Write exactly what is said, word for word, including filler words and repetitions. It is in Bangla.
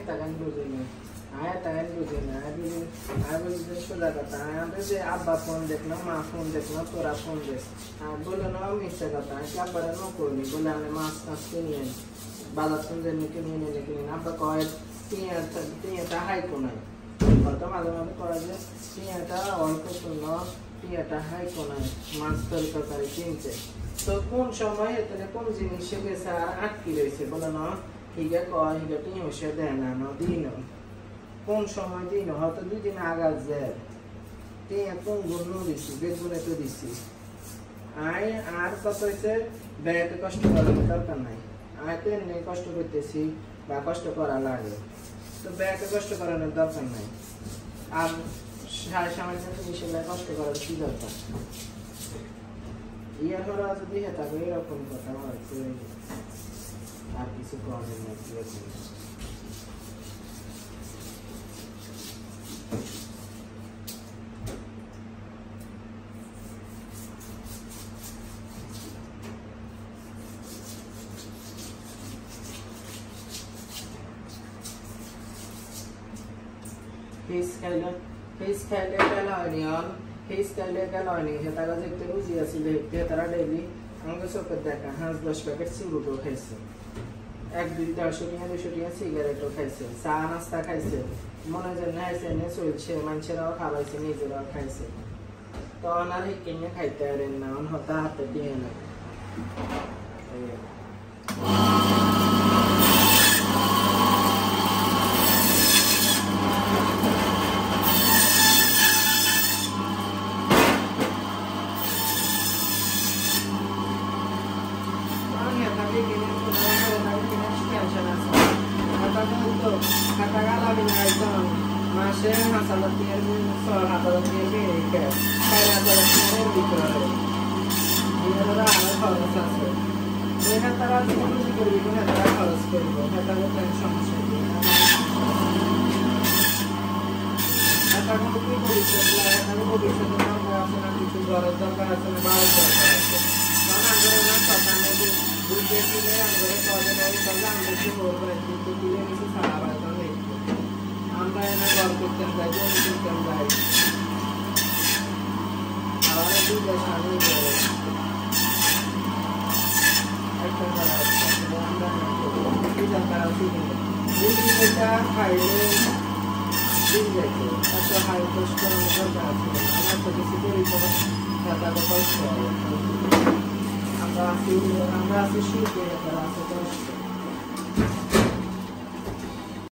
টাকা বুঝি না আয় টাকা বুঝি না আয় বুঝি সোজা কথা আমাদের যে আব্বা ফোন দেখলাম মা ফোন দেখলাম তোরা ফোন দেখ আর বলে না মিথ্যা কথা আমি আব্বারে ন করিনি বলে আমি মাছ টাছ কিনে আনি বাজার থেকে যেমনি কিনে এনে কিনে আব্বা কয় পিঁয়াজটা পিঁয়াজটা হাই কোনায় কথা মাঝে মাঝে করা যে পিঁয়াজটা অল্প শূন্য পিঁয়াজটা হাই কোনায় মাছ তরি তরকারি কিনছে তো কোন সময় এখানে কোন জিনিসে গেছে আর আটকি রয়েছে বলে না হিগে কয় হিগে পিঁয়াজ সে দেয় না না দিন কোন সময় দিন হয়তো দুই দিন আগার যায় পিঁয়াজ কোন গুণ দিচ্ছি বেগুনে তো দিচ্ছি আয় আর কত হয়েছে ব্যাগে কষ্ট করার দরকার নাই আয় তো এমনি কষ্ট করতেছি বা কষ্ট করা লাগে তো ব্যাগে কষ্ট করানোর দরকার নাই আর সাড়ে সামান্য জিনিসের কষ্ট করার কি দরকার ইয়ার হরা যদি থাকে এরকম কথা হয়তো আর কিছু করার নাই His Kyler, his Kyler Kalanion, his Kyler Kalani, Hetaga Terusia, Tetara Daily, Angosoka Daka, Hans Bush Packet Suru Hesse. Act with the shooting and shooting a cigarette of Hesse, Sana Stack Hesse, Monas and Nice and Nessul, Manchero, Havas and Israel of Hesse. Tona Hiking a Hiker and Noun Hota at the piano. Masih masalah tiar soal masalah tiar ini kayak kayak masalah tiar di kerana ini adalah hal harus selesai. Ini antara semua juga ini antara harus kerja. Antara tension saja. Antara mungkin bisa belajar, antara bisa dengan bahasa nanti juga harus terkait dengan bahasa. Karena antara orang sopan itu budget ini antara soal dari soal antara semua orang itu dia mesti salah bahasa ni. আমরা এনে গল করতেন যাই জমি করতেন যাই আবার দুই দেশ আগে গেলে একটা করা হচ্ছে আমরা দুইটা করা শুরু দুই দিনটা খাইলে দিন যাইতো এত হাই কষ্ট করার দরকার আছে আমার তো কিছু করি তো টাকা কষ্ট আমরা আসি আমরা আসি শুরু করে করা আছে কষ্ট